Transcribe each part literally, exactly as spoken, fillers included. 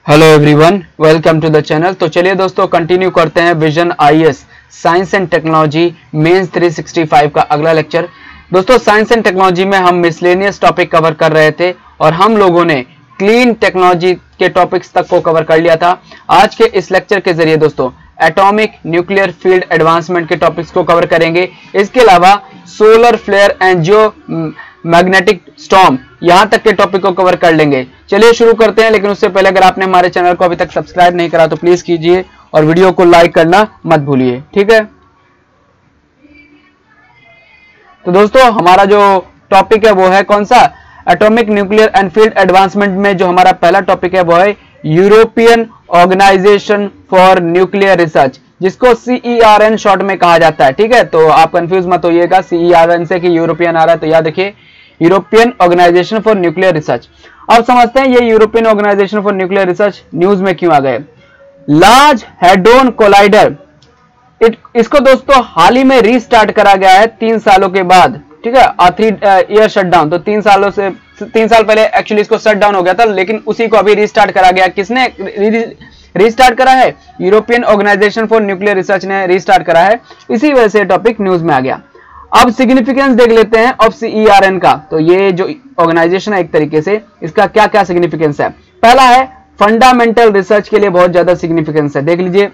Hello everyone, welcome to the channel. तो चलिए दोस्तों कंटिन्यू करते हैं Vision IAS science and technology mains तीन सौ पैंसठ का अगला लेक्चर। दोस्तों साइंस एंड टेक्नोलॉजी में हम मिसलेनियस टॉपिक कवर कर रहे थे और हम लोगों ने क्लीन टेक्नोलॉजी के टॉपिक्स तक को कवर कर लिया था। आज के इस लेक्चर के जरिए दोस्तों एटॉमिक न्यूक्लियर फील्ड एडवांसमेंट के टॉपिक्स को कवर करेंगे। इसके अलावा solar flare and geomagnetic storm यहां तक के टॉपिक को कवर कर लेंगे। चलिए शुरू करते हैं, लेकिन उससे पहले अगर आपने हमारे चैनल को अभी तक सब्सक्राइब नहीं करा तो प्लीज कीजिए और वीडियो को लाइक करना मत भूलिए, ठीक है। तो दोस्तों हमारा जो टॉपिक है वो है कौन सा, atomic nuclear and field advancement में जो हमारा पहला टॉपिक है वो है European organization for nuclear research, जिसको सीईआरएन शॉर्ट में कहा जाता है, ठीक है। तो आप कंफ्यूज मत होइएगा सीईआरएन से कि यूरोपियन आ रहा है, तो याद रखिए European organization for nuclear research. अब समझते हैं ये European organization for nuclear research news में क्यों आ गए। लार्ज हैड्रोन कोलाइडर, इसको दोस्तों हाल ही में रीस्टार्ट करा गया है तीन सालों के बाद, ठीक है। थ्री ईयर शटडाउन, तो तीन सालों से तीन साल पहले एक्चुअली इसको शट डाउन हो गया था, लेकिन उसी को अभी रीस्टार्ट करा गया। किसने रीस्टार्ट करा है? European organization for nuclear research ने रीस्टार्ट करा है। इसी वजह से टॉपिक न्यूज में आ गया। अब सिग्निफिकेंस देख लेते हैं ऑफ सीईआरएन का। तो ये जो ऑर्गेनाइजेशन है एक तरीके से इसका क्या क्या सिग्निफिकेंस है। पहला है फंडामेंटल रिसर्च के लिए बहुत ज्यादा सिग्निफिकेंस है, देख लीजिए।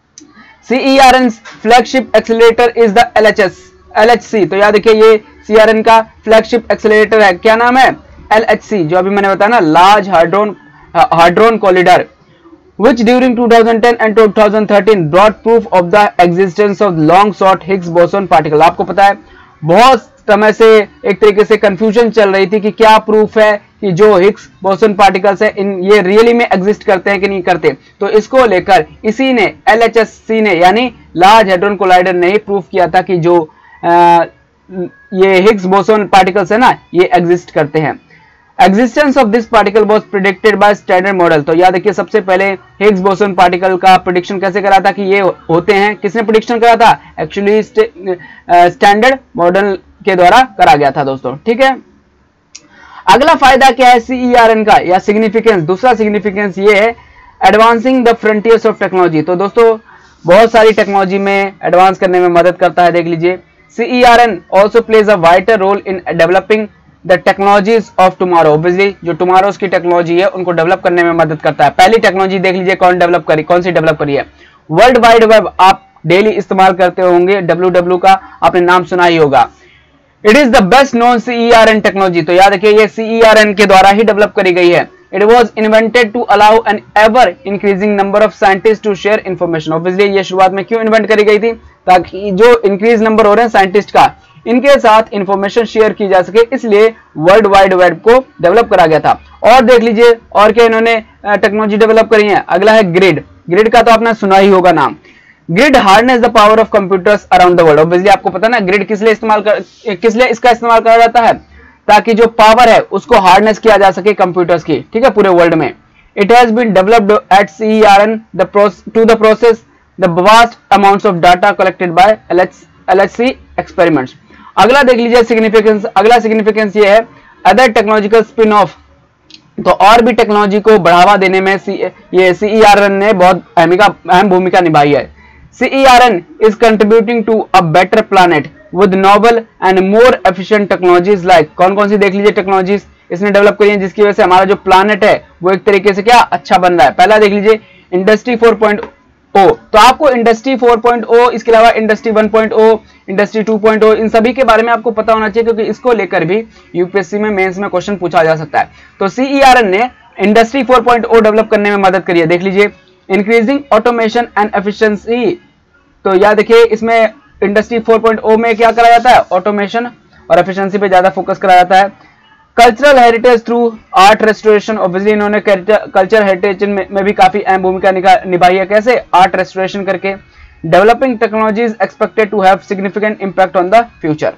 C E R N flagship accelerator is the LHS LHC. तो याद रखिए ये सीईआरएन का फ्लैगशिप एक्सेलरेटर है, क्या नाम है? एलएचसी, जो अभी मैंने बताया ना, large hadron hadron collider, which during two thousand ten and two thousand thirteen brought proof of the existence of long short Higgs boson particle। आपको पता है बहुत समय से एक तरीके से कंफ्यूजन चल रही थी कि क्या प्रूफ है कि जो हिग्स बोसन पार्टिकल्स है इन ये रियली में एग्जिस्ट करते हैं कि नहीं करते। तो इसको लेकर इसी ने एलएचएससी ने यानी लार्ज हैड्रोन कोलाइडर ने ही प्रूफ किया था कि जो आ, ये हिग्स बोसन पार्टिकल्स है ना ये एग्जिस्ट करते हैं। Existence of this particle was predicted by standard model। तो याद रखिए सबसे पहले हिग्स बोसन पार्टिकल का प्रेडिक्शन कैसे करा था कि ये होते हैं, किसने प्रेडिक्शन करा था? एक्चुअली स्टैंडर्ड मॉडल के द्वारा करा गया था दोस्तों, ठीक है। अगला फायदा क्या है सीईआरएन का या सिग्निफिकेंस? दूसरा सिग्निफिकेंस ये है advancing the frontiers of technology. तो दोस्तों बहुत सारी टेक्नोलॉजी में एडवांस करने में मदद करता है, देख लीजिए। C E R N also plays a wider role in developing the technologies of tomorrow. Obviously जो टुमारोज की टेक्नोलॉजी है उनको डेवलप करने में मदद करता है। पहली टेक्नोलॉजी देख लीजिए कौन डेवलप करी, कौन सी डेवलप करी है? वर्ल्ड वाइड वेब आप डेली इस्तेमाल करते होंगे, डब्ल्यू डब्ल्यू का आपने नाम सुना ही होगा। It is the best known C E R N technology. तो याद रखिए ये सीईआरएन के द्वारा ही डेवलप करी गई है। It was invented to allow an ever increasing number of scientist to share information. Obviously ये शुरुआत में क्यों इन्वेंट करी गई थी? ताकि जो इंक्रीज नंबर हो रहे हैं साइंटिस्ट का इनके साथ इंफॉर्मेशन शेयर की जा सके, इसलिए वर्ल्ड वाइड वेब को डेवलप करा गया था। और देख लीजिए और क्या इन्होंने टेक्नोलॉजी डेवलप करी है। अगला है ग्रिड। ग्रिड का तो आपने सुना ही होगा नाम। Grid harness the power of computers around the world. Obviously आपको पता ना ग्रिड किस लिए इस्तेमाल कर किस लिए इसका इस्तेमाल करा जाता है? ताकि जो पावर है उसको हार्नेस किया जा सके कंप्यूटर्स की, ठीक है, पूरे वर्ल्ड में। It has been developed at C E R N the to the process the vast amounts of data collected by LHC experiments. अगला देख लीजिए सिग्निफिकेंस। अगला सिग्निफिकेंस ये है अदर टेक्नोलॉजिकल स्पिन ऑफ। तो और भी टेक्नोलॉजी को बढ़ावा देने में सी, ये सीईआरएन ने बहुत अहम भूमिका निभाई है। C E R N is contributing to a better planet with noble and more efficient technologies like. कौन कौन सी देख लीजिए टेक्नोलॉजीज इसने डेवलप करी है जिसकी वजह से हमारा जो प्लैनेट है वो एक तरीके से क्या अच्छा बन रहा है। पहला देख लीजिए इंडस्ट्री फोर पॉइंट ओ। तो आपको इंडस्ट्री फोर पॉइंट ओ, इसके अलावा industry one point o, industry two point o, इन सभी के बारे में आपको पता होना चाहिए, क्योंकि इसको लेकर भी यूपीएससी में मेंस में क्वेश्चन पूछा जा सकता है। तो सीईआरएन ने industry four point o develop करने में मदद करी है, देख लीजिए। Increasing automation and efficiency. तो याद देखिए इसमें इंडस्ट्री फोर पॉइंट ओ में क्या करा जाता है? ऑटोमेशन और एफिशिएंसी पे ज्यादा फोकस करा जाता है। Cultural heritage through art restoration. Obviously इन्होंने कल्चर हेरिटेज में, में भी काफी अहम भूमिका निभाई है। कैसे? आर्ट रेस्टोरेशन करके। Developing technologies expected to have significant impact on the future.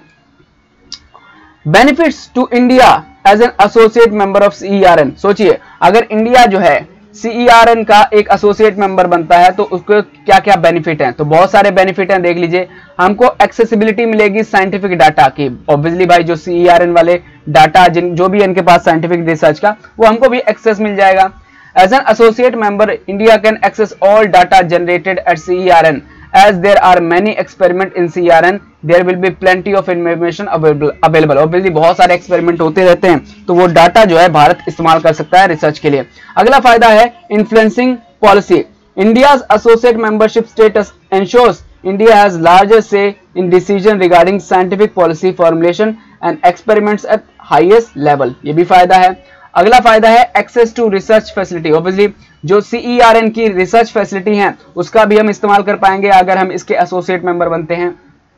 Benefits to India as an associate member of CERN. सोचिए अगर इंडिया जो है सीईआरएन का एक एसोसिएट मेंबर बनता है तो उसको क्या क्या बेनिफिट हैं? तो बहुत सारे बेनिफिट हैं, देख लीजिए। हमको एक्सेसिबिलिटी मिलेगी साइंटिफिक डाटा की। ऑब्वियसली भाई जो सीईआरएन वाले डाटा जिन जो भी इनके पास साइंटिफिक रिसर्च का वो हमको भी एक्सेस मिल जाएगा। As an associate member, India can access all data generated at C E R N. As there are many experiments in C E R N, there will be plenty of information available. available. Obviously बहुत सारे experiment होते रहते हैं, तो वो data जो है भारत इस्तेमाल कर सकता है रिसर्च के लिए। अगला फायदा है influencing policy. India's associate membership status ensures India has larger say in decision regarding scientific policy formulation and experiments at highest level. ये भी फायदा है। अगला फायदा है access to research facility. Obviously जो C E R N की research facility है उसका भी हम इस्तेमाल कर पाएंगे अगर हम इसके एसोसिएट मेंबर बनते हैं।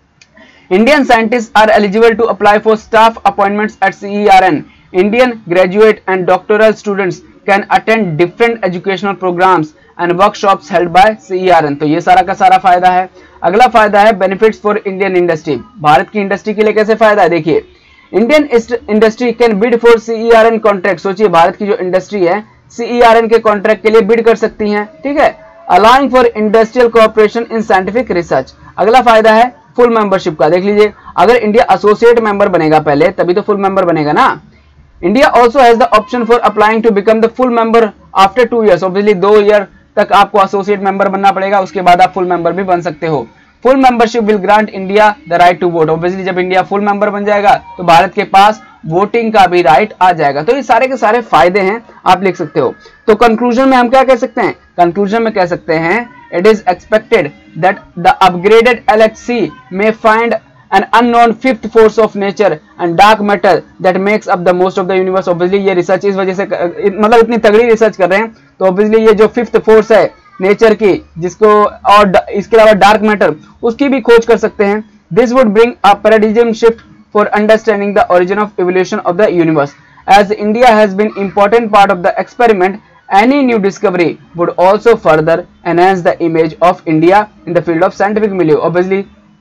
Indian scientists are eligible to apply for staff appointments at C E R N. Indian graduate and doctoral students can attend different educational programmes and workshops held by C E R N. तो ये सारा का सारा फायदा है। अगला फायदा है बेनिफिट्स फॉर इंडियन इंडस्ट्री। भारत की इंडस्ट्री के लिए कैसे फायदा है, देखिए Indian industry can bid for C E R N contract. सोचिए भारत की जो इंडस्ट्री है C E R N के कॉन्ट्रैक्ट के लिए बिड कर सकती हैं, ठीक है। Allowing for industrial cooperation in scientific research. अगला फायदा है फुल मेंबरशिप का। देख लीजिए अगर इंडिया एसोसिएट मेंबर बनेगा पहले तभी तो फुल मेंबर बनेगा ना। India also has the option for applying to become the full member after two years. Obviously दो ईयर तक आपको एसोसिएट मेंबर बनना पड़ेगा, उसके बाद आप फुल मेंबर भी बन सकते हो। Full membership will grant India the right to vote. Obviously जब इंडिया फुल मेंबर बन जाएगा तो भारत के पास वोटिंग का भी राइट आ जाएगा। तो ये सारे के सारे फायदे हैं, आप लिख सकते हो। तो कंक्लूजन में हम क्या कह सकते हैं, कंक्लूजन में कह सकते हैं it is expected that the upgraded L H C may find an unknown fifth force of nature and dark matter that makes up the most of the universe. Obviously ये रिसर्च इस वजह से मतलब इतनी तगड़ी रिसर्च कर रहे हैं, तो ऑब्वियसली ये जो फिफ्थ फोर्स है नेचर की, जिसको और इसके अलावा डार्क मैटर, उसकी भी खोज कर सकते हैं। This would bring a paradigm shift for understanding the origin of evolution of the universe. As India has been important part of the experiment, any new discovery would also further enhance the image of India in the field of scientific milieu. Obviously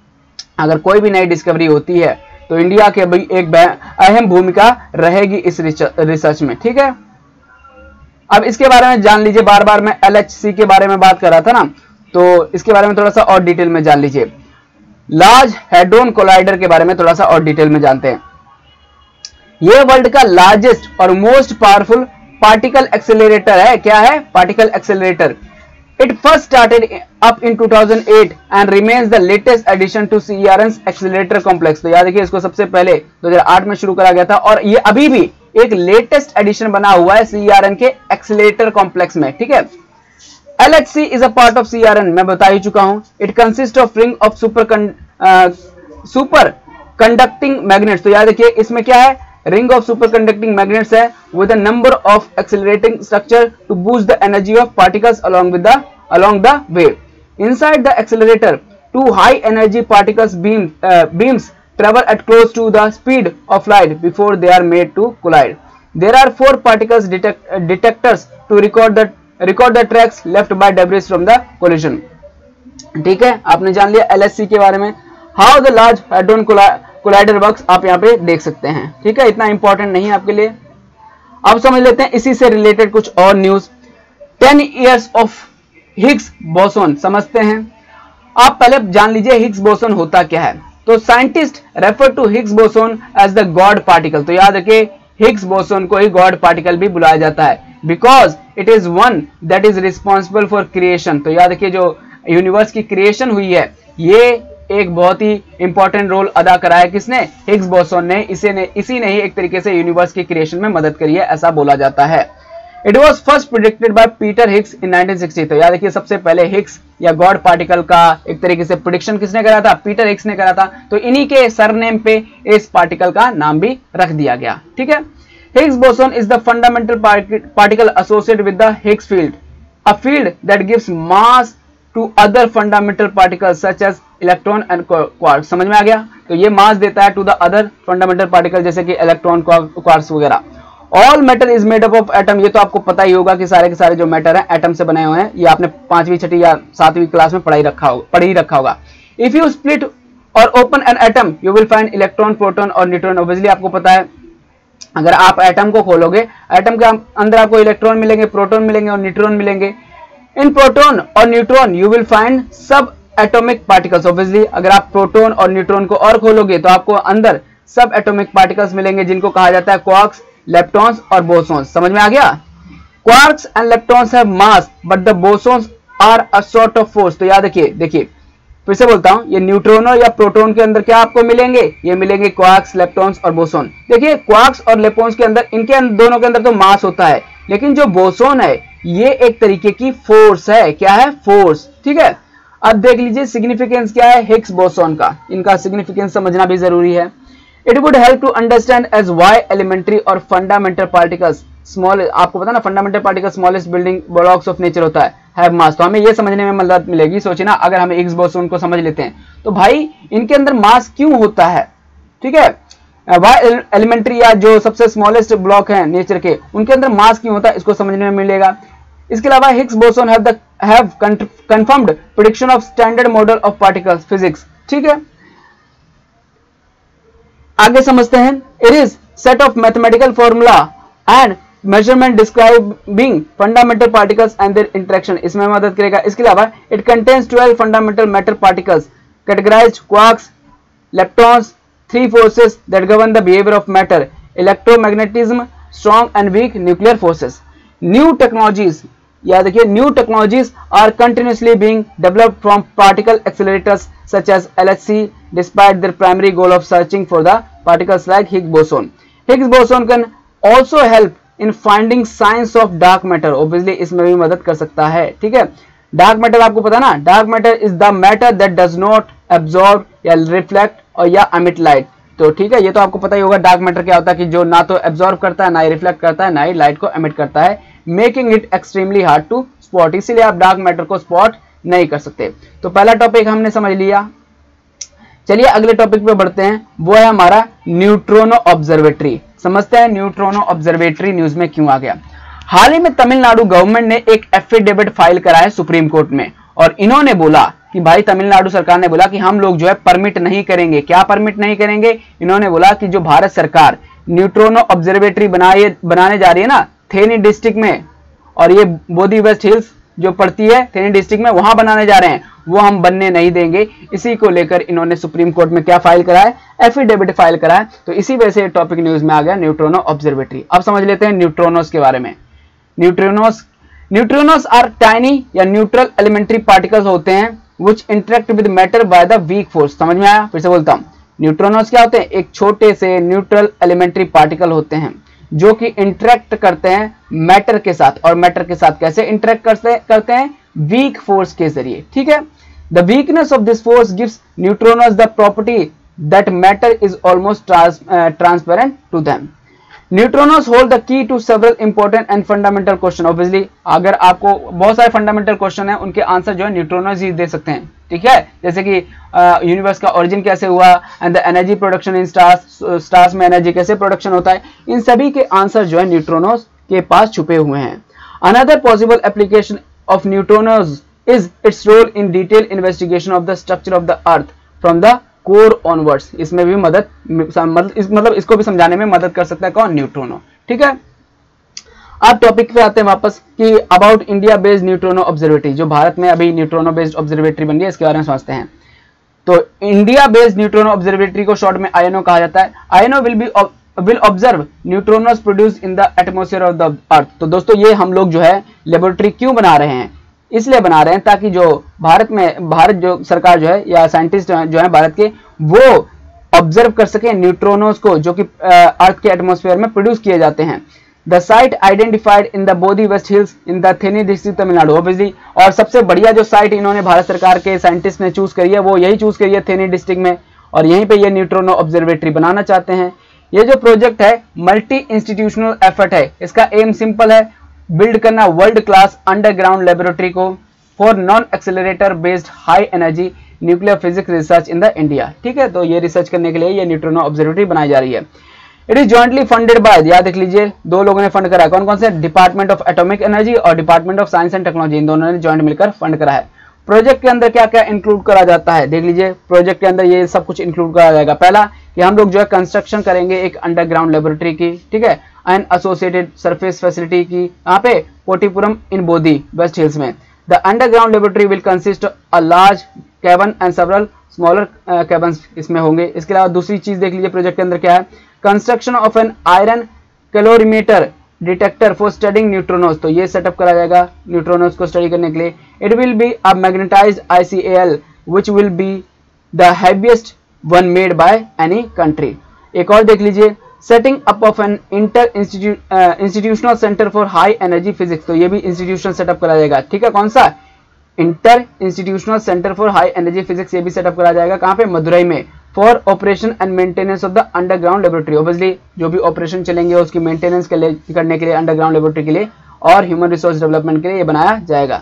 अगर कोई भी नई discovery होती है तो India के भी एक अहम भूमिका रहेगी इस रिसर्च में, ठीक है। अब इसके बारे में जान लीजिए, बार बार मैं L H C के बारे में बात कर रहा था ना, तो इसके बारे में थोड़ा सा और डिटेल में जान लीजिए। लार्ज हैड्रोन कोलाइडर के बारे में थोड़ा सा और डिटेल में जानते हैं। यह वर्ल्ड का लार्जेस्ट और मोस्ट पावरफुल पार्टिकल एक्सेलरेटर है। क्या है, particle accelerator. It first started up in two thousand eight and remains the latest addition to C E R N's accelerator complex. तो याद रखिए इसको सबसे पहले दो हज़ार आठ में शुरू करा गया था और ये अभी भी एक लेटेस्ट एडिशन बना हुआ है C E R N के एक्सेलरेटर कॉम्प्लेक्स में, ठीक है। L H C is a part of C E R N, मैं बता ही चुका हूं। It consist of ring of super superconducting magnets. तो याद रखिए इसमें क्या है, ring of superconducting magnets है with a number of accelerating structure to boost the energy of particles along with the along the way. Inside the accelerator to high energy particles beam beams travel at close to the speed of light before they are made to collide. There are four particles detect, uh, detectors to record the record the tracks left by debris from the collision. ठीक है, आपने जान लिया L H C के बारे में। How the large hadron collider works आप यहाँ पे देख सकते हैं, ठीक है, इतना इंपॉर्टेंट नहीं है आपके लिए। अब समझ लेते हैं इसी से रिलेटेड कुछ और news. Ten years of Higgs boson समझते हैं। आप पहले जान लीजिए हिग्स बोसोन होता क्या है। तो scientists refer to Higgs boson as the God particle. तो याद रखिए हिग्स बोसोन को ही गॉड पार्टिकल भी बुलाया जाता है, because it is one that is responsible for creation. तो याद रखिए जो यूनिवर्स की क्रिएशन हुई है ये एक बहुत ही इंपॉर्टेंट रोल अदा करा है किसने, हिग्स बोसोन ने। इसे ने इसी ने ही एक तरीके से यूनिवर्स की क्रिएशन में मदद करी है, ऐसा बोला जाता है। It was first predicted by Peter Higgs in nineteen sixty. तो याद रखिए सबसे पहले हिग्स या गॉड पार्टिकल का एक तरीके से प्रिडिक्शन किसने करा था, पीटर हिग्स ने करा था। तो इन्हीं के सरनेम पे इस पार्टिकल का नाम भी रख दिया गया, ठीक है। Higgs boson is the fundamental particle associated with the Higgs field, a field that gives mass to other fundamental particles such as electron and quarks. समझ में आ गया, तो ये मास देता है to the other fundamental particle जैसे कि इलेक्ट्रॉन, क्वार्क्स वगैरह। All matter is made up of atom. ये तो आपको पता ही होगा कि सारे के सारे जो मैटर हैं एटम से बने हुए हैं। ये आपने पांचवी छठी या सातवीं क्लास में पढ़ाई रखा होगा पढ़ ही रखा होगा। इफ यू स्प्लिट और open an atom you will find electron, proton और न्यूट्रॉन। ऑब्वियसली आपको पता है अगर आप एटम को खोलोगे, एटम के अंदर आपको इलेक्ट्रॉन मिलेंगे, प्रोटॉन मिलेंगे और न्यूट्रॉन मिलेंगे। इन प्रोटॉन और neutron you will find subatomic particles. Obviously अगर आप प्रोटॉन और न्यूट्रॉन को और खोलोगे तो आपको अंदर सब एटॉमिक पार्टिकल्स मिलेंगे जिनको कहा जाता है क्वार्क्स, लेप्टॉन्स और बोसॉन्स। समझ में आ गया। Quarks and leptons have mass but the bosons are a sort of force. तो याद रखिए, देखिए फिर से बोलता हूं, ये न्यूट्रॉनो या प्रोटॉन के अंदर क्या आपको मिलेंगे, ये मिलेंगे क्वार्क्स, leptons और बोसॉन। देखिए क्वार्क्स और leptons के अंदर, इनके अंदर, दोनों के अंदर तो मास होता है, लेकिन जो बोसॉन है ये एक तरीके की फोर्स है। क्या है? फोर्स। ठीक है, अब देख लीजिए सिग्निफिकेंस क्या है हिग्स बोसॉन का, इनका सिग्निफिकेंस समझना भी जरूरी है। It would help to understand as why elementary और फंडामेंटल पार्टिकल्स स्मॉल, आपको पता ना fundamental particle smallest building blocks of nature होता है, हैव मास। तो हमें ये समझने में मदद मिलेगी। सोचिए ना, अगर हम हिग्स बोसॉन को समझ लेते हैं तो भाई इनके अंदर मास क्यों होता है। ठीक है, वाई एलिमेंट्री या जो सबसे स्मॉलेस्ट ब्लॉक है नेचर के, उनके अंदर मास क्यों होता है, इसको समझने में मिलेगा। इसके अलावा Higgs boson have the have confirmed prediction of standard model of particles physics. ठीक है, आगे समझते हैं। It is set of mathematical formula and measurement describing fundamental particles and their interaction, इसमें मदद करेगा। इसके अलावा it contains twelve fundamental matter particles categorized quarks, leptons, three forces that govern the behavior of matter, electromagnetism, strong and weak nuclear forces. New technologies, याद देखिए, new technologies are continuously being developed from particle accelerators such as L H C, despite their primary goal of searching for the particles like Higgs boson. Higgs boson can also help in finding signs of dark matter. Obviously इसमें भी मदद कर सकता है। ठीक है, dark matter आपको पता ना, dark matter is the matter that does not absorb या रिफ्लेक्ट और या एमिट लाइट। तो ठीक है, ये तो आपको पता ही होगा डार्क मैटर क्या होता है, कि जो ना तो एब्जॉर्ब करता है, ना ही रिफ्लेक्ट करता है, ना ही लाइट को एमिट करता है, making it extremely hard to spot. इसीलिए आप डार्क मैटर को स्पॉट नहीं कर सकते। तो पहला टॉपिक हमने समझ लिया। चलिए अगले टॉपिक पे बढ़ते हैं, वो है हमारा न्यूट्रोनो ऑब्जर्वेटरी। समझते हैं न्यूट्रोनो ऑब्जर्वेटरी न्यूज में क्यों आ गया। हाल ही में तमिलनाडु गवर्नमेंट ने एक एफिडेविट फाइल करा है सुप्रीम कोर्ट में, और इन्होंने बोला कि भाई, तमिलनाडु सरकार ने बोला कि हम लोग जो है परमिट नहीं करेंगे। क्या परमिट नहीं करेंगे? इन्होंने बोला कि जो भारत सरकार न्यूट्रोनो ऑब्जर्वेटरी बनाए बनाने जा रही है ना थेनी डिस्ट्रिक्ट में, और ये बोधी वेस्ट हिल्स जो पड़ती है थेनी डिस्ट्रिक्ट में, वहां बनाने जा रहे हैं, वो हम बनने नहीं देंगे। इसी को लेकर इन्होंने सुप्रीम कोर्ट में क्या फाइल करा है? एफिडेविट फाइल करा है। तो इसी वजह से टॉपिक न्यूज में आ गया न्यूट्रोनो ऑब्जर्वेटरी। अब समझ लेते हैं न्यूट्रोनोस के बारे में। न्यूट्रिनोस न्यूट्रिनोस आर टाइनी या न्यूट्रल एलिमेंट्री पार्टिकल्स होते हैं which interact with matter by the weak force. समझ में आया? फिर से बोलता हूं, न्यूट्रिनोस क्या होते हैं? एक छोटे से न्यूट्रल एलिमेंट्री पार्टिकल होते हैं जो कि इंटरेक्ट करते हैं मैटर के साथ। और मैटर के साथ कैसे इंटरेक्ट करते करते हैं? वीक फोर्स के जरिए। ठीक है, the weakness of this force gives neutrinos the property that matter is almost transparent to them. Neutrinos hold the key to several important and fundamental question. Obviously अगर आपको बहुत सारे फंडामेंटल क्वेश्चन है, उनके आंसर जो है न्यूट्रोनोस ही दे सकते हैं। ठीक है, जैसे कि यूनिवर्स का ओरिजिन कैसे हुआ, and the energy production in stars, stars में एनर्जी कैसे प्रोडक्शन होता है, इन सभी के आंसर जो है न्यूट्रोनोस के पास छुपे हुए हैं। Another possible application of neutrinos is its role in detail investigation of the structure of the earth from the core onwards. इसमें भी मदद इस, मतलब इसको भी समझाने में मदद कर सकता है कौन? न्यूट्रोनो। ठीक है, अब टॉपिक पे आते हैं वापस कि about India based neutrino observatory, जो भारत में अभी न्यूट्रोनो बेस्ड ऑब्जर्वेटरी बन रही है, इसके बारे में समझते हैं। तो इंडिया बेस्ड न्यूट्रोनो ऑब्जर्वेटरी को शॉर्ट में आईएनओ कहा जाता है। INO will be will observe neutrinos produce in the atmosphere of the earth. तो दोस्तों ये हम लोग जो है लेबोरेटरी क्यों बना रहे हैं? इसलिए बना रहे हैं ताकि जो भारत में भारत जो सरकार जो है या साइंटिस्ट जो है भारत के, वो ऑब्जर्व कर सके न्यूट्रोनोस को जो कि अर्थ के एटमॉस्फेयर में प्रोड्यूस किए जाते हैं। The site identified in the Bodi west hills in the Theni district Tamil Nadu. Obviously, और सबसे बढ़िया जो साइट इन्होंने भारत सरकार के साइंटिस्ट ने चूज करी है, वो यही चूज करी है थेनी डिस्ट्रिक्ट में, और यहीं पे ये न्यूट्रोनो ऑब्जर्वेटरी बनाना चाहते हैं। ये जो प्रोजेक्ट है मल्टी इंस्टीट्यूशनल एफर्ट है। इसका एम सिंपल है, बिल्ड करना वर्ल्ड क्लास अंडरग्राउंड लेबोरेटरी को for non accelerator based high energy nuclear physics research in the India. ठीक है, तो ये रिसर्च करने के लिए ये न्यूट्रोनो ऑब्जर्वेटरी बनाई जा रही है। It is jointly funded by, याद देख लीजिए, दो लोगों ने फंड करा है। कौन कौन से? डिपार्टमेंट ऑफ एटॉमिक एनर्जी और department of science and technology, इन दोनों ने ज्वाइंट मिलकर फंड करा है। प्रोजेक्ट के अंदर क्या क्या इंक्लूड करा जाता है देख लीजिए। प्रोजेक्ट के अंदर ये सब कुछ इंक्लूड करा जाएगा। पहला कि हम लोग जो है कंस्ट्रक्शन करेंगे एक अंडरग्राउंड लेबोरेटरी की। ठीक है, एंड एसोसिएटेड सरफेस फैसिलिटी की, यहाँ पे Pottipuram in Bodi west hills में। The underground laboratory will consist a large cavern and several smaller caverns इसमें होंगे। इसके अलावा दूसरी चीज देख लीजिए प्रोजेक्ट के अंदर क्या है, construction of an iron calorimeter detector for studying neutrinos, तो ये सेटअप करा जाएगा न्यूट्रोनोस को स्टडी करने के लिए। It will be a magnetized I C A L which will be the heaviest one made by any country. एक और देख लीजिए, setting up of an inter institutional centre for high energy physics, तो ये भी इंस्टीट्यूशनल सेटअप करा जाएगा। ठीक है, कौन सा? Inter institutional centre for high energy physics, ये भी सेटअप करा जाएगा। कहाँ पे? मदुरई में। For operation and maintenance of the underground laboratory, obviously जो भी ऑपरेशन चलेंगे उसकी मेंटेनेंस के लिए करने के लिए अंडरग्राउंड लेबोरेटरी के लिए और ह्यूमन रिसोर्स डेवलपमेंट के लिए ये बनाया जाएगा।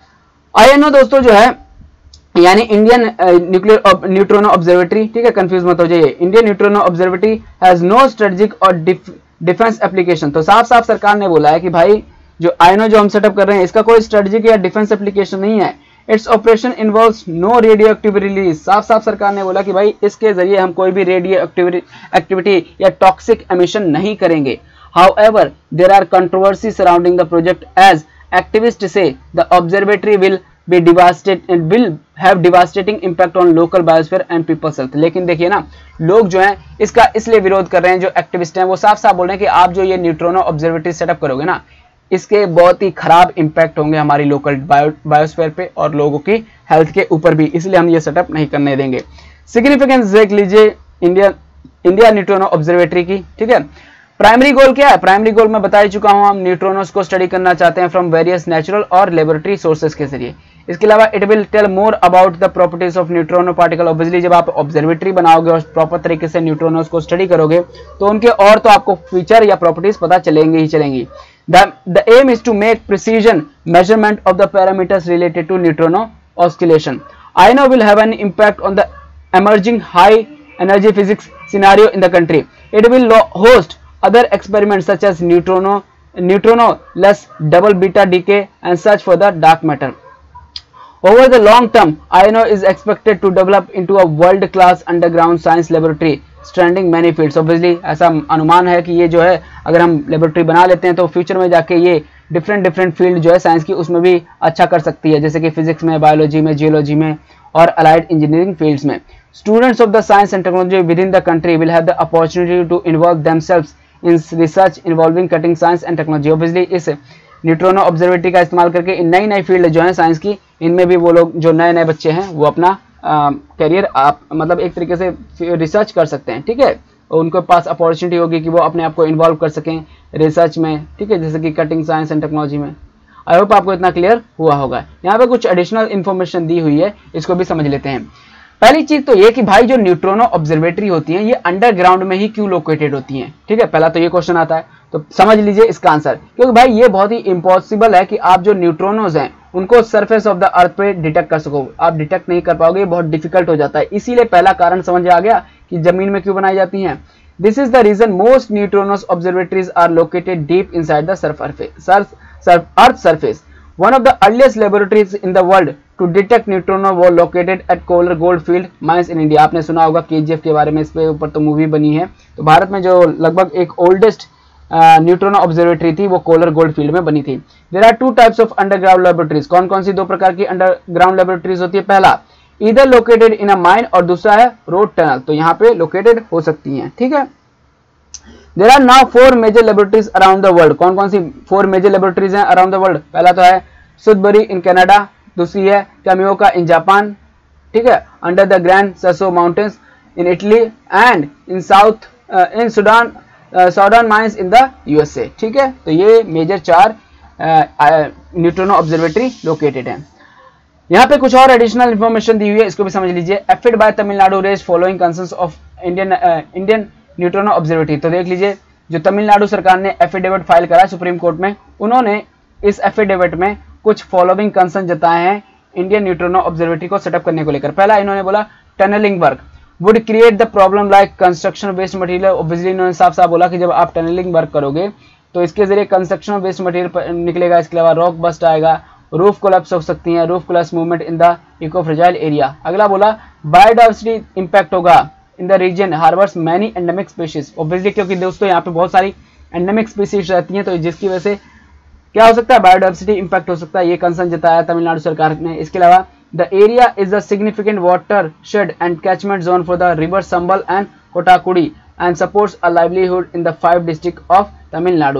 आई एन ओ दोस्तों जो है यानी इंडियन न्यूक्लियर न्यूट्रोनो ऑब्जर्वेटरी, ठीक है, कंफ्यूज मत हो जाइए। Indian neutrino observatory has no strategic और डिफेंस एप्लीकेशन, तो साफ साफ सरकार ने बोला है कि भाई जो आईएनओ जो हम सेटअप कर रहे हैं इसका कोई स्ट्रेटेजिक या डिफेंस एप्लीकेशन नहीं है। Its operation involves no radioactive release, साफ साफ सरकार ने बोला कि भाई इसके जरिए हम कोई भी रेडियो एक्टिविटी या टॉक्सिक एमिशन नहीं करेंगे। However there are controversy surrounding the project as activist say the observatory will be devastated will have devastating impact on local biosphere and people's health. लेकिन देखिए ना, लोग जो हैं इसका इसलिए विरोध कर रहे हैं, जो एक्टिविस्ट हैं वो साफ साफ बोल रहे हैं कि आप जो ये न्यूट्रोनो ऑब्जर्वेटरी सेटअप करोगे ना, इसके बहुत ही खराब इंपैक्ट होंगे हमारी लोकल बायो बायोस्फीयर पे और लोगों की हेल्थ के ऊपर भी, इसलिए हम ये सेटअप नहीं करने देंगे। सिग्निफिकेंस देख लीजिए इंडिया इंडिया न्यूट्रोनो ऑब्जर्वेटरी की। ठीक है, प्राइमरी गोल क्या है? प्राइमरी गोल मैं बता ही चुका हूं, हम न्यूट्रोनोस को स्टडी करना चाहते हैं फ्रॉम वेरियस नेचुरल और लेबोरेटरी सोर्सेज के जरिए। इसके अलावा it will tell more about the properties of neutrino particle. Obviously जब आप ऑब्जर्वेटरी बनाओगे और प्रॉपर तरीके से न्यूट्रोनोस को स्टडी करोगे तो उनके और तो आपको फीचर या प्रॉपर्टीज पता चलेंगे ही चलेंगी। The aim is to make precision measurement of the parameters related to neutrino oscillation. INO will have an impact on the emerging high energy physics scenario in the country. It will host other experiments such as neutrino, neutrino-less double beta decay and search for the dark matter. Over the long term, I N O is expected to develop into a world-class underground science laboratory spanning many fields. Obviously, ऐसा अनुमान है कि ये जो है अगर हम laboratory बना लेते हैं तो फ्यूचर में जाके ये डिफरेंट डिफरेंट फील्ड जो है साइंस की उसमें भी अच्छा कर सकती है, जैसे कि फिजिक्स में, बायोलॉजी में, जियोलॉजी में और अलाइड इंजीनियरिंग फील्ड्स में। Students of the science and technology within the country will have the opportunity to involve themselves in research involving cutting science and technology. Obviously, इस न्यूट्रोनो ऑब्जर्वेटरी का इस्तेमाल करके इन नई नई फील्ड जो है साइंस की, इनमें भी वो लोग जो नए नए बच्चे हैं वो अपना करियर आप मतलब एक तरीके से रिसर्च कर सकते हैं। ठीक है, उनके पास अपॉर्चुनिटी होगी कि वो अपने आप को इन्वॉल्व कर सकें रिसर्च में, ठीक है, जैसे कि कटिंग साइंस एंड टेक्नोलॉजी में। आई होप आपको इतना क्लियर हुआ होगा। यहाँ पे कुछ एडिशनल इन्फॉर्मेशन दी हुई है, इसको भी समझ लेते हैं। पहली चीज तो ये कि भाई जो न्यूट्रोनो ऑब्जर्वेटरी होती हैं ये अंडरग्राउंड में ही क्यों लोकेटेड होती हैं। ठीक है, पहला तो ये क्वेश्चन आता है, तो समझ लीजिए इसका आंसर, क्योंकि भाई ये बहुत ही इम्पॉसिबल है कि आप जो न्यूट्रोनोज हैं उनको सरफेस ऑफ द अर्थ पे डिटेक्ट कर सको, आप डिटेक्ट नहीं कर पाओगे, बहुत डिफिकल्ट हो जाता है। इसीलिए पहला कारण समझ आ गया कि जमीन में क्यों बनाई जाती हैं। This is the reason most neutrinos observatories are located deep inside the earth surface. One of the earliest laboratories in the world to detect neutrino was located at Kolar Goldfield Mines in India. आपने सुना होगा KGF के बारे में, इस पे ऊपर तो मूवी बनी है। तो भारत में जो लगभग एक ओल्डेस्ट न्यूट्रोनो ऑब्जर्वेटरी थी वो कोलर गोल्डफील्ड में बनी थी। There are two types of underground laboratories. कौन कौन सी दो प्रकार की अंडरग्राउंड लेबोरेटरीज होती है? पहला either located in a mine और दूसरा है रोड टनल, तो यहाँ पे लोकेटेड हो सकती हैं। ठीक है, There are now four major laboratories around the world. कौन कौन सी फोर मेजर लेबोरेटरीज हैं अराउंड द वर्ल्ड? पहला तो है सुदबरी इन कनाडा, दूसरी है कामियोका इन जापान, ठीक है, under the Grand Sasso mountains in Italy and in south in Soudan southern mines in the USA. ठीक है, तो ये मेजर चार न्यूट्रोनो ऑब्जर्वेटरी लोकेटेड हैं। यहाँ पे कुछ और एडिशनल इंफॉर्मेशन दी हुई है, इसको भी समझ लीजिए। Affidavit by Tamil Nadu raise following concerns of Indian Indian neutrino observatory. तो देख लीजिए, जो तमिलनाडु सरकार ने एफिडेविट फाइल करा सुप्रीम कोर्ट में, उन्होंने इस एफिडेविट में कुछ फॉलोइंग कंसर्न जताए हैं इंडियन न्यूट्रोनो ऑब्जर्वेटरी को सेटअप करने को लेकर। पहला इन्होंने बोला tunneling work would create the problem like construction waste material. Obviously इन्होंने साफ साफ बोला कि जब आप टनलिंग वर्क करोगे तो इसके जरिए कंस्ट्रक्शन वेस्ट मटेरियल निकलेगा, इसके अलावा रॉक बस्ट आएगा, रूफ कोलैप्स हो सकती है, roof collapse movement in the eco fragile area. अगला बोला बायोडाइवर्सिटी इंपैक्ट होगा in the region harbours many endemic species. Obviously क्योंकि दोस्तों यहाँ पे बहुत सारी एंडेमिक स्पीशीज रहती हैं, तो जिसकी वजह से क्या हो सकता है, बायोडाइवर्सिटी इंपैक्ट हो सकता है, ये कंसर्न जताया तमिलनाडु सरकार ने। इसके अलावा the area is the significant watershed and catchment zone for the river Sambal and Kottakudi and supports a livelihood in the five district of Tamil Nadu.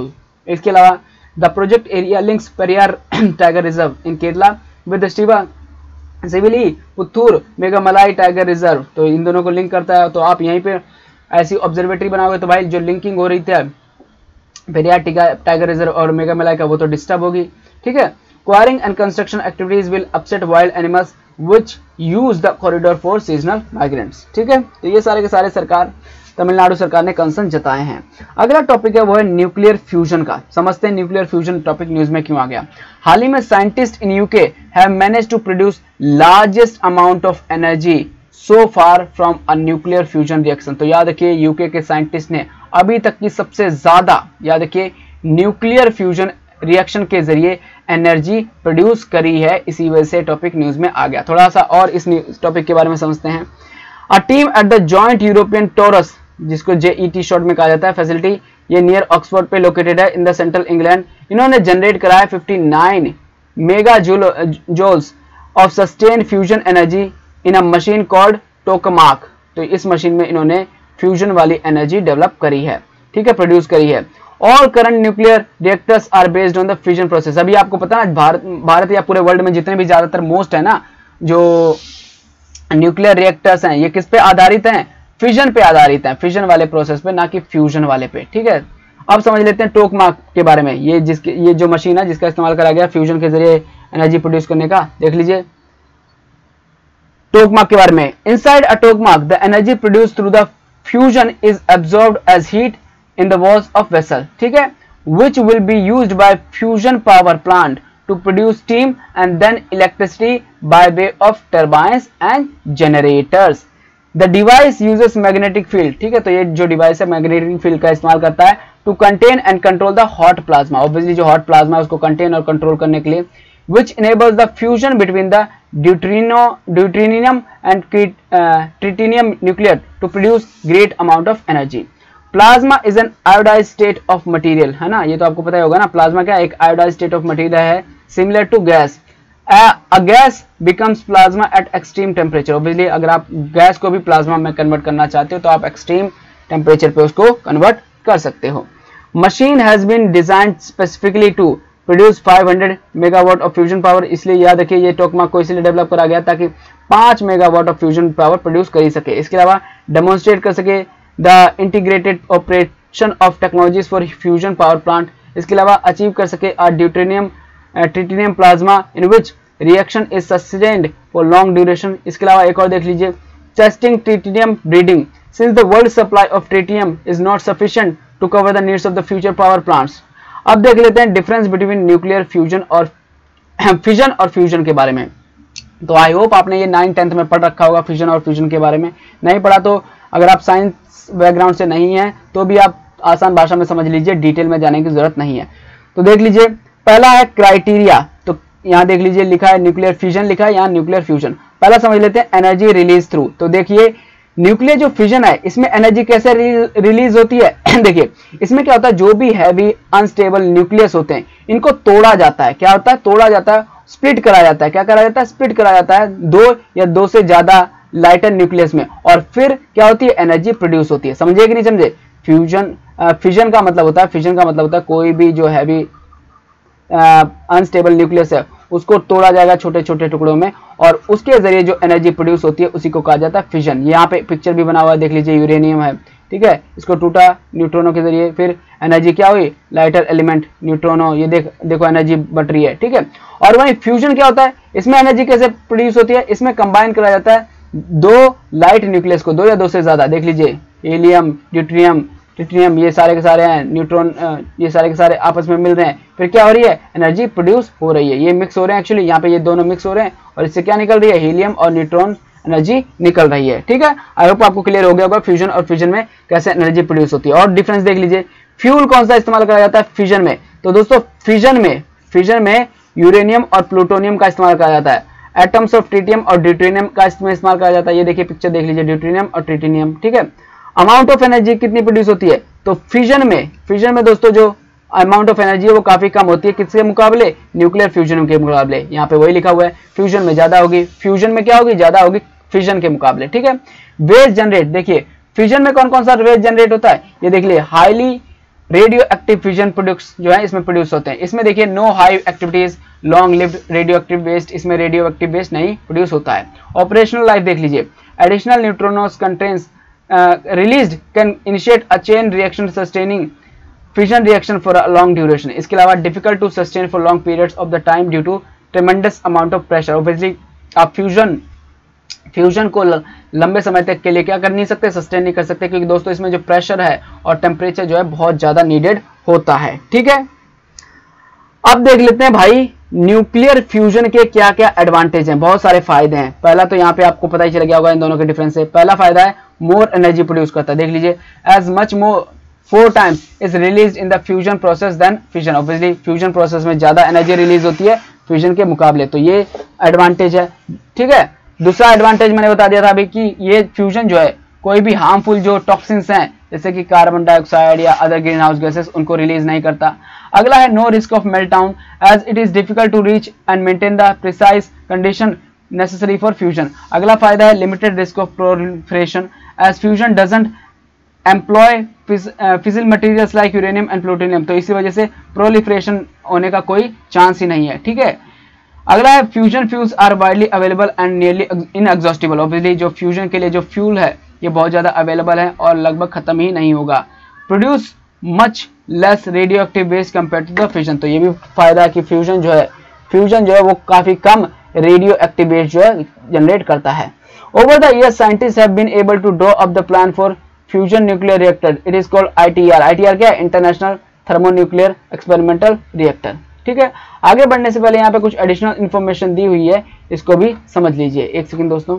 इसके अलावा the project area links Periyar tiger reserve in Kerala with Srivilliputhur Megamalai tiger reserve, तो इन दोनों को link करता है। तो आप यहीं पे ऐसी ऑब्जर्वेटरी बनाओगे तो भाई जो लिंकिंग हो रही थी पेरियार टाइगर रिजर्व और मेघामलाई का वो तो डिस्टर्ब होगी, ठीक है। Quarrying and construction activities will upset wild animals which use the corridor for seasonal migrants, ठीक है। तो ये सारे के सारे सरकार तमिलनाडु सरकार ने कंसर्न जताए हैं। अगला टॉपिक है वो है न्यूक्लियर फ्यूजन का। समझते हैं न्यूक्लियर फ्यूजन टॉपिक न्यूज में क्यों आ गया। हाल ही में scientist in UK have managed to produce largest amount of energy so far from a nuclear fusion reaction. तो याद रखिए यूके के साइंटिस्ट ने अभी तक की सबसे ज्यादा, याद रखिए, न्यूक्लियर फ्यूजन रिएक्शन के जरिए एनर्जी प्रोड्यूस करी है। इसी वजह से टॉपिक न्यूज में आ गया। थोड़ा सा और इस टॉपिक के बारे में समझते हैं। A team at the joint European torus, जिसको जेईटी शॉर्ट में कहा जाता है, फैसिलिटी ये नियर ऑक्सफोर्ड पे लोकेटेड है इन द सेंट्रल इंग्लैंड। इन्होंने जनरेट कराया उनसठ mega joules of sustain fusion energy in a machine called tokamak. तो इस मशीन में इन्होंने फ्यूजन वाली एनर्जी डेवलप करी है, ठीक है, प्रोड्यूस करी है। All current nuclear reactors are based on the fusion process. अभी आपको पता है भारत भारत या पूरे वर्ल्ड में जितने भी ज्यादातर मोस्ट है ना जो न्यूक्लियर रिएक्टर्स हैं, ये किस पे आधारित हैं? फ्यूजन पे आधारित हैं, फ्यूजन वाले प्रोसेस पे, ना कि फ्यूजन वाले पे, ठीक है। अब समझ लेते हैं टोकामाक के बारे में। ये जिसके ये जो मशीन है जिसका इस्तेमाल करा गया फ्यूजन के जरिए एनर्जी प्रोड्यूस करने का, देख लीजिए टोकामाक के बारे में। Inside a tokamak the energy produce through the fusion is absorbed as heat in the walls of vessel, ठीक है, which will be used by fusion power plant to produce steam and then electricity by way of turbines and generators. The device uses magnetic field, ठीक है, तो ये जो device है magnetic field का इस्तेमाल करता है to contain and control the hot plasma. Obviously जो hot plasma है उसको contain और control करने के लिए, which enables the fusion between the deuterino deuterium and uh, tritium nuclide to produce great amount of energy. Plasma is an आयोडाइज state of material, है ना, ये तो आपको पता ही होगा ना। प्लाज्मा क्या एक आयोडाइज स्टेट ऑफ मटेरियल है, similar to gas. A gas becomes plasma at extreme temperature. Obviously अगर आप गैस को भी प्लाज्मा में कन्वर्ट करना चाहते हो तो आप एक्सट्रीम टेम्परेचर पे उसको कन्वर्ट कर सकते हो। Machine has been designed specifically to produce five hundred megawatt of fusion power. इसलिए याद रखिए ये टोकामाक को इसलिए डेवलप करा गया ताकि पांच megawatt of fusion power produce कर सके। इसके अलावा डेमोन्स्ट्रेट कर सके the integrated operation of technologies for fusion power plant. इसके अलावा अचीव कर सके a deuterium tritium plasma in which reaction is sustained for long duration. इसके अलावा एक और देख लीजिए, testing tritium breeding since the world supply of tritium is not sufficient to cover the needs of the future power plants. अब देख लेते हैं डिफरेंस बिटवीन न्यूक्लियर फ्यूजन और फ्यूजन और फ्यूजन के बारे में। तो आई होप आपने ये नाइन टेंथ में पढ़ रखा होगा फ्यूजन और फ्यूजन के बारे में। नहीं पढ़ा तो अगर आप साइंस बैकग्राउंड से नहीं है तो भी आप आसान भाषा में समझ लीजिए, डिटेल में जाने की जरूरत नहीं है। तो देख लीजिए, पहला है क्राइटेरिया। तो यहाँ देख लीजिए लिखा है न्यूक्लियर फ्यूजन, लिखा है यहाँ न्यूक्लियर फ्यूजन। पहला समझ लेते हैं एनर्जी रिलीज थ्रू। तो देखिए न्यूक्लियर जो फ्यूजन है इसमें एनर्जी कैसे रिलीज होती है देखिए इसमें क्या होता है, जो भी हैवी अनस्टेबल न्यूक्लियस होते हैं इनको तोड़ा जाता है। क्या होता है? तोड़ा जाता है, स्प्लिट करा जाता है। क्या करा जाता है? स्प्लिट करा जाता है दो या दो से ज्यादा लाइटर न्यूक्लियस में, और फिर क्या होती है? एनर्जी प्रोड्यूस होती है। समझिए कि नहीं समझे? फ्यूजन फ्यूजन का मतलब होता है फ्यूजन का मतलब होता है कोई भी जो हैवी अनस्टेबल न्यूक्लियस है उसको तोड़ा जाएगा छोटे छोटे टुकड़ों में, और उसके जरिए जो एनर्जी प्रोड्यूस होती है उसी को कहा जाता है फिजन। यहाँ पे पिक्चर भी बना हुआ है, देख लीजिए, यूरेनियम है, ठीक है, इसको टूटा न्यूट्रॉनों के जरिए, फिर एनर्जी क्या हुई? लाइटर एलिमेंट न्यूट्रॉनों, ये देख देखो एनर्जी बढ़ रही है, ठीक है। और वहीं फ्यूजन क्या होता है, इसमें एनर्जी कैसे प्रोड्यूस होती है? इसमें कंबाइन करा जाता है दो लाइट न्यूक्लियस को, दो या दो से ज्यादा, देख लीजिए हीलियम, ड्यूटेरियम, ट्रिटिनियम, ये सारे के सारे हैं, न्यूट्रॉन, ये सारे के सारे आपस में मिल रहे हैं, फिर क्या हो रही है? एनर्जी प्रोड्यूस हो रही है। ये मिक्स हो रहे हैं, एक्चुअली यहाँ पे ये दोनों मिक्स हो रहे हैं और इससे क्या निकल रही है? हीलियम और न्यूट्रॉन एनर्जी निकल रही है, ठीक है। आई होप आपको क्लियर हो गया होगा फ्यूजन और फ्यूजन में कैसे एनर्जी प्रोड्यूस होती है। और डिफरेंस देख लीजिए, फ्यूल कौन सा इस्तेमाल करा जाता है फ्यूजन में? तो दोस्तों फ्यूजन में फ्यूजन में यूरेनियम और प्लूटोनियम का इस्तेमाल करा जाता है। एटम्स ऑफ ट्रिटियम और ड्यूटेरियम का इस्तेमाल करा जाता है। ये देखिए पिक्चर देख लीजिए, ड्यूटेरियम और ट्रिटिनियम, ठीक है। अमाउंट ऑफ एनर्जी कितनी प्रोड्यूस होती है? तो फ्यूजन में फ्यूजन में दोस्तों जो अमाउंट ऑफ एनर्जी है वो काफी कम होती है, किसके मुकाबले? न्यूक्लियर फ्यूजन के मुकाबले। यहाँ पे वही लिखा हुआ है, फ्यूजन में ज्यादा होगी, फ्यूजन में क्या होगी? ज्यादा होगी फ्यूजन के मुकाबले, ठीक है। वेस्ट जनरेट, देखिए फ्यूजन में कौन कौन सा वेस्ट जनरेट होता है? ये देख लिए, highly radioactive fusion products जो है इसमें प्रोड्यूस होते हैं। इसमें देखिए no high activities long lived radioactive waste, इसमें रेडियो एक्टिव वेस्ट नहीं प्रोड्यूस होता है। ऑपरेशनल लाइफ देख लीजिए, additional neutrons contents released can initiate a chain reaction sustaining fusion reaction for a long duration. इसके अलावा difficult to sustain for long periods of the time due to tremendous amount of pressure. Obviously आप fusion fusion को लंबे समय तक के लिए क्या कर नहीं सकते, सस्टेन नहीं कर सकते, क्योंकि दोस्तों इसमें जो प्रेशर है और टेम्परेचर जो है बहुत ज्यादा नीडेड होता है। ठीक है, अब देख लेते हैं भाई न्यूक्लियर फ्यूजन के क्या क्या एडवांटेज हैं। बहुत सारे फायदे हैं। पहला तो यहाँ पे आपको पता ही चल गया होगा इन दोनों के डिफरेंस से। पहला फायदा है मोर एनर्जी प्रोड्यूस करता है। देख लीजिए, as much more four times is release in the fusion process than fusion. Obviously fusion process में ज्यादा एनर्जी रिलीज होती है फ्यूजन के मुकाबले, तो ये एडवांटेज है। ठीक है, दूसरा एडवांटेज मैंने बता दिया था अभी कि ये फ्यूजन जो है कोई भी हार्मफुल जो टॉक्सिन्स हैं जैसे कि कार्बन डाइऑक्साइड या अदर ग्रीन हाउस गैसेस उनको रिलीज नहीं करता। अगला है no risk of meltdown as it is difficult to reach and maintain the precise condition necessary for fusion. अगला फायदा है limited risk of proliferation as fusion doesn't employ physical materials like uranium and plutonium, तो इसी वजह से proliferation होने का कोई चांस ही नहीं है। ठीक है, अगला है fusion fuels are widely available and nearly inexhaustible. Obviously जो फ्यूजन के लिए जो फ्यूल है ये बहुत ज्यादा अवेलेबल है और लगभग खत्म ही नहीं होगा। Produce much less radioactive waste compare to the fusion, तो ये भी फायदा है कि फ्यूजन जो है फ्यूजन जो है वो काफी कम रेडियो एक्टिव वेस्ट जो है जनरेट करता है। Over the year scientist have been able to draw up the plan for fusion nuclear reactor. It is called I T R. I T R क्या है? International thermonuclear experimental reactor. ठीक है, आगे बढ़ने से पहले यहाँ पे कुछ एडिशनल इंफॉर्मेशन दी हुई है, इसको भी समझ लीजिए। एक सेकंड दोस्तों,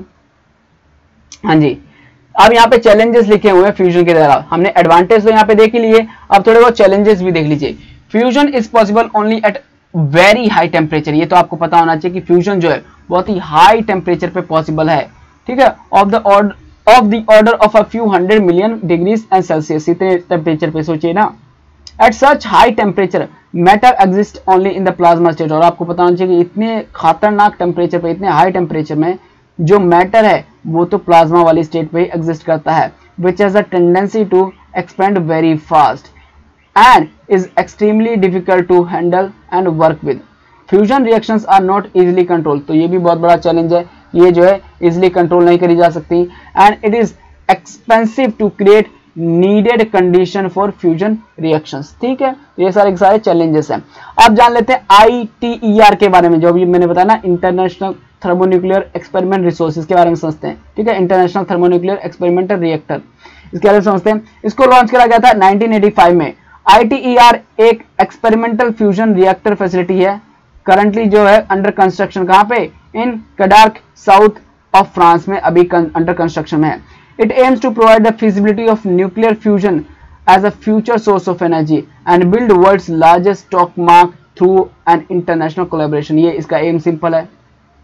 हाँ जी, अब यहाँ पे चैलेंजेस लिखे हुए हैं फ्यूजन के द्वारा। हमने एडवांटेज तो यहाँ पे देख ही लिए, अब थोड़े बहुत चैलेंजेस भी देख लीजिए। Fusion is possible only at very high temperature. ये तो आपको पता होना चाहिए कि फ्यूजन जो है बहुत ही हाई टेम्परेचर पे पॉसिबल है। ठीक है, of the order of the order of a few hundred million degrees and Celsius, इतने टेम्परेचर पे सोचिए ना। At such high temperature matter exist only in the plasma state. और आपको पता होना चाहिए कि इतने खतरनाक टेम्परेचर पे, इतने हाई टेम्परेचर में जो मैटर है वो तो प्लाज्मा वाली स्टेट पे ही एग्जिस्ट करता है, which has a tendency to expand very fast and is extremely difficult to handle and work with. Fusion reactions are not easily control, तो ये भी बहुत बड़ा चैलेंज है, ये जो है इजिली कंट्रोल नहीं करी जा सकती। And it is expensive to create needed condition for fusion reactions. ठीक है, ये सारे सारे चैलेंजेस हैं। अब जान लेते हैं आई टी ई आर के बारे में, जो भी मैंने बताया ना, इंटरनेशनल थर्मोन्यूक्लियर एक्सपेरिमेंट रिसोर्सेज के बारे में समझते हैं। ठीक है, इंटरनेशनल थर्मोन्यूक्लियर एक्सपेरिमेंटल रिएक्टर, इसके बारे में समझते हैं। इसको लॉन्च करा गया था नाइनटीन एटी फाइव में। आई टी ई आर एक एक्सपेरिमेंटल फ्यूजन रिएक्टर फैसिलिटी है, करंटली जो है अंडर कंस्ट्रक्शन। कहाँ पे? In Cadarache south of France में अभी अंडर कंस्ट्रक्शन में है। It aims to provide the feasibility of nuclear fusion as a future source of energy and build world's largest stock mark through an international collaboration। ये इसका aim simple है।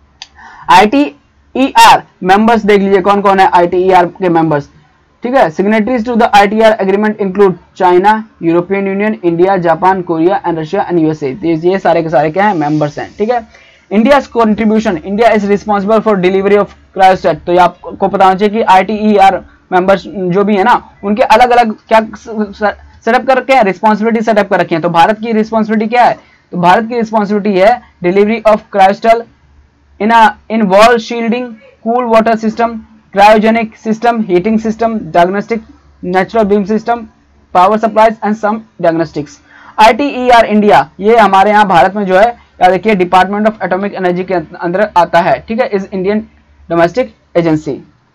I T E R members देख लीजिए कौन कौन है I T E R के members. ठीक है, signatories to the I T R agreement include China, European Union, India, Japan, Korea and Russia and USA. ये सारे के सारे क्या है? मेंबर्स हैं। ठीक है, India contribution, India is responsible for delivery of cryostat. तो ये आपको पता होना चाहिए कि I T E R members जो भी है ना, उनके अलग अलग क्या सेटअप कर रखे हैं, रिस्पॉन्सिबिलिटी सेटअप कर रखी है। तो भारत की रिस्पॉन्सिबिलिटी क्या है? तो भारत की रिस्पॉन्सिबिलिटी है delivery of cryostat in in wall shielding, cool water system, cryogenic system, heating system, diagnostic, natural beam system, power supplies and some diagnostics. I T E R India, ये हमारे यहाँ भारत में जो है या देखिए डिपार्टमेंट ऑफ एटॉमिक एनर्जी के अंदर आता है। ठीक है, इज इंडियन डोमेस्टिक एजेंसी।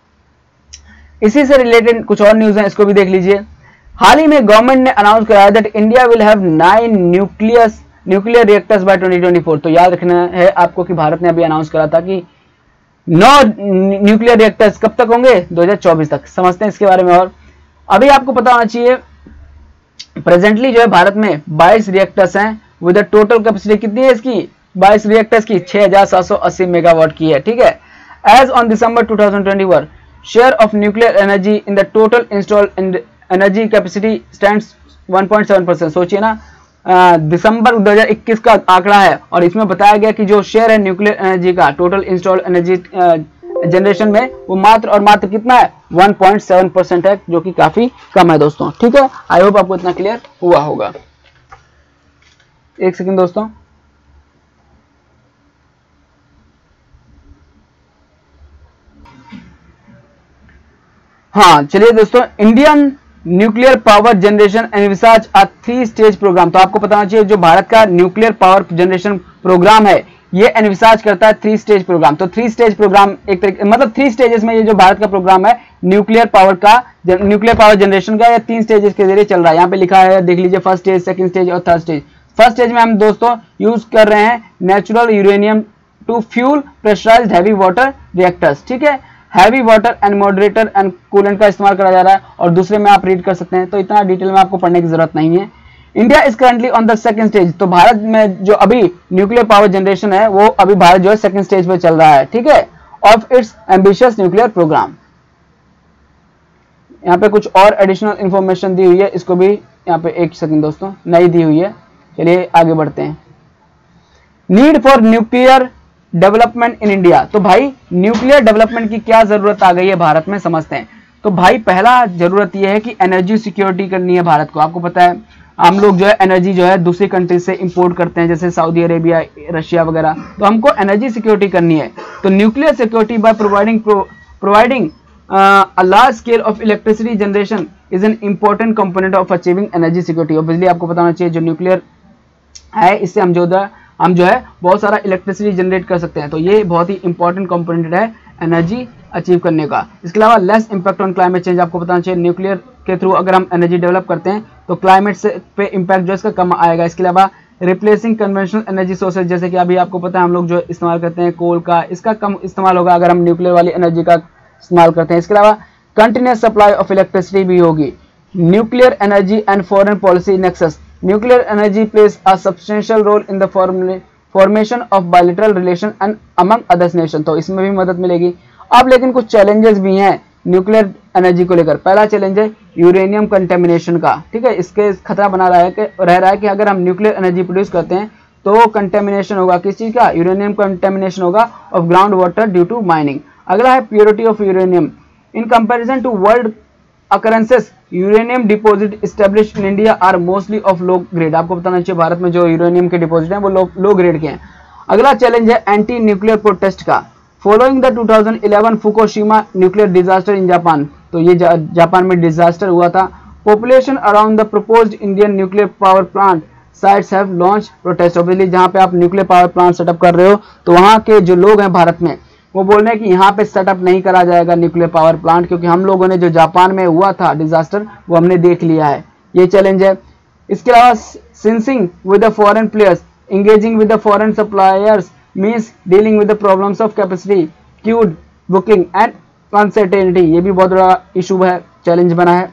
इसी से रिलेटेड कुछ और न्यूज है, इसको भी देख लीजिए। हाल ही में गवर्नमेंट ने अनाउंस कराया that India will have nine nuclear nuclear reactors by twenty twenty four. तो याद रखना है आपको कि भारत ने अभी अनाउंस करा था कि नौ न्यूक्लियर रिएक्टर्स कब तक होंगे? दो हज़ार चौबीस तक। समझते हैं इसके बारे में। और अभी आपको पता होना चाहिए प्रेजेंटली जो है भारत में बाईस रिएक्टर्स हैं विद टोटल कैपेसिटी कितनी है इसकी? बाईस रिएक्टर्स की छह हज़ार सात सौ अस्सी मेगावाट की है। ठीक है, as on December two thousand twenty one share of nuclear energy in the total installed energy capacity stands one point seven percent. सोचिए ना, दिसंबर दो हज़ार इक्कीस का आंकड़ा है और इसमें बताया गया कि जो शेयर है न्यूक्लियर एनर्जी का टोटल इंस्टॉल्ड एनर्जी जनरेशन में वो मात्र और मात्र कितना है वन पॉइंट सेवन परसेंट है, जो कि काफी कम है दोस्तों। ठीक है, आई होप आपको इतना क्लियर हुआ होगा। एक सेकंड दोस्तों, हाँ चलिए दोस्तों, Indian nuclear power generation envisages a three stage programme. तो आपको पता होना चाहिए जो भारत का न्यूक्लियर पावर जनरेशन प्रोग्राम है ये एनविसाज करता है थ्री स्टेज प्रोग्राम। तो थ्री स्टेज प्रोग्राम एक तरीके मतलब थ्री स्टेजेस में ये जो भारत का प्रोग्राम है न्यूक्लियर पावर का न्यूक्लियर पावर जनरेशन का, या तीन स्टेजेस के जरिए चल रहा है। यहाँ पे लिखा है देख लीजिए, फर्स्ट स्टेज, सेकंड स्टेज और थर्ड स्टेज। फर्स्ट स्टेज में हम दोस्तों यूज कर रहे हैं natural uranium to fuel pressurised heavy water reactors. ठीक है, heavy water and moderator and coolant का इस्तेमाल करा जा रहा है, और दूसरे में आप रीड कर सकते हैं, तो इतना डिटेल में आपको पढ़ने की जरूरत नहीं है। India is currently on the second stage. तो भारत में जो अभी न्यूक्लियर पावर जनरेशन है वो अभी भारत जो है सेकंड स्टेज पे चल रहा है। ठीक है, of its ambitious nuclear programme. यहाँ पे कुछ और एडिशनल इंफॉर्मेशन दी हुई है, इसको भी यहाँ पे एक सेकंड दोस्तों नई दी हुई है। चलिए आगे बढ़ते हैं। Need for nuclear development in India. तो भाई न्यूक्लियर डेवलपमेंट की क्या जरूरत आ गई है भारत में, समझते हैं। तो भाई पहला जरूरत यह है कि एनर्जी सिक्योरिटी करनी है भारत को। आपको पता है हम लोग जो है एनर्जी जो है दूसरी कंट्री से इंपोर्ट करते हैं, जैसे सऊदी अरेबिया, रशिया वगैरह। तो हमको एनर्जी सिक्योरिटी करनी है। तो nuclear security by providing providing a large scale of electricity generation is an important component of achieving energy security. और बिजली आपको पता होना चाहिए जो न्यूक्लियर है इससे हम जो हम जो है बहुत सारा इलेक्ट्रिसिटी जनरेट कर सकते हैं। तो ये बहुत ही इंपॉर्टेंट कंपोनेंट है एनर्जी अचीव करने का। इसके अलावा less impact on climate change. आपको बताना चाहिए न्यूक्लियर के थ्रू अगर हम एनर्जी डेवलप करते हैं तो क्लाइमेट से पे इंपैक्ट जो इसका कम आएगा। इसके अलावा रिप्लेसिंग कन्वेंशनल एनर्जी सोर्सेज, जैसे कि अभी आपको पता है हम लोग जो इस्तेमाल करते हैं कोल का, इसका कम इस्तेमाल होगा अगर हम न्यूक्लियर वाली एनर्जी का इस्तेमाल करते हैं। इसके अलावा कंटिन्यूस सप्लाई ऑफ इलेक्ट्रिसिटी भी होगी। Nuclear energy and foreign policy nexus. Nuclear energy place a substantial role in the formation of bilateral relation and among others nation. तो इसमें भी मदद मिलेगी। अब लेकिन कुछ चैलेंजेस भी हैं न्यूक्लियर एनर्जी को लेकर। पहला चैलेंज है यूरेनियम कंटेमिनेशन का। ठीक है, इसके खतरा बना रहा है कि रह रहा है कि अगर हम न्यूक्लियर एनर्जी प्रोड्यूस करते हैं तो कंटेमिनेशन होगा, किस चीज का, यूरेनियम कंटेमिनेशन होगा of ground water due to mining. अगला है purity of uranium. In comparison to world occurrences uranium deposit established in India are mostly of low grade। आपको बताना चाहिए भारत में जो यूरेनियम के डिपॉजिट हैं वो लो लो ग्रेड के हैं। अगला चैलेंज है एंटी न्यूक्लियर प्रोटेस्ट का। Following the two thousand eleven Fukushima nuclear disaster in Japan. तो ये जा, जापान में डिजास्टर हुआ था। Population around the proposed Indian nuclear power plant sites have launch protest. Obviously जहां पे आप न्यूक्लियर पावर प्लांट सेटअप कर रहे हो तो वहां के जो लोग हैं भारत में वो बोल रहे हैं कि यहाँ पे सेटअप नहीं करा जाएगा न्यूक्लियर पावर प्लांट, क्योंकि हम लोगों ने जो जापान में हुआ था डिजास्टर वो हमने देख लिया है। ये चैलेंज है। इसके अलावा syncing with the foreign players, engaging with the foreign suppliers means dealing with the problems of capacity, queued booking and uncertainty. ये भी बहुत बड़ा इशू है, चैलेंज बना है।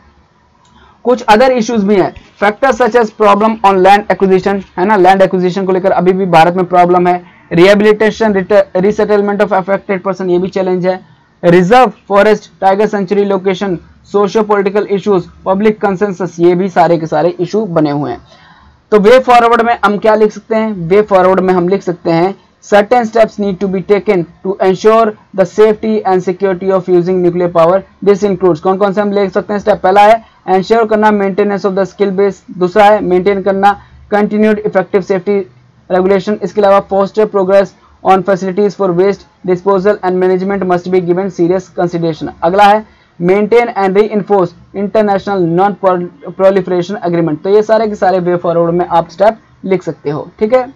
कुछ अदर इश्यूज भी हैं, factors such as problem on land acquisition, है ना, लैंड एक्विजिशन को लेकर अभी भी भारत में प्रॉब्लम है। Rehabilitation resettlement of affected person, ये भी चैलेंज है। Reserve forest, tiger sanctuary location, socio political issues, public consensus, ये भी सारे के सारे इशू बने हुए हैं। तो वे फॉरवर्ड में हम क्या लिख सकते हैं, वे फॉरवर्ड में हम लिख सकते हैं certain steps need to be taken to ensure the safety and security of using nuclear power. This includes, कौन कौन से हम ले सकते हैं स्टेप। पहला है ensure करना maintenance of the skill base, दूसरा है maintain करना continued effective safety regulation। इसके अलावा foster progress on facilities for waste disposal and management must be given serious consideration। अगला है maintain and reinforce international non proliferation agreement। तो ये सारे के सारे वे फॉरवर्ड में आप स्टेप लिख सकते हो, ठीक है।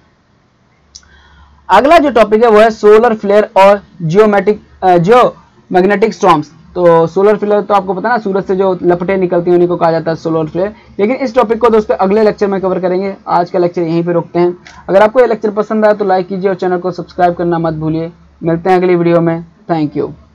अगला जो टॉपिक है वो है सोलर फ्लेयर और जियोमेटिक जियो मैग्नेटिक स्टॉर्म्स। तो सोलर फ्लेयर तो आपको पता है ना, सूरज से जो लपटें निकलती हैं उन्हीं को कहा जाता है सोलर फ्लेयर। लेकिन इस टॉपिक को दोस्तों अगले लेक्चर में कवर करेंगे। आज का लेक्चर यहीं पे रोकते हैं। अगर आपको ये लेक्चर पसंद आया तो लाइक कीजिए और चैनल को सब्सक्राइब करना मत भूलिए। मिलते हैं अगली वीडियो में। Thank you.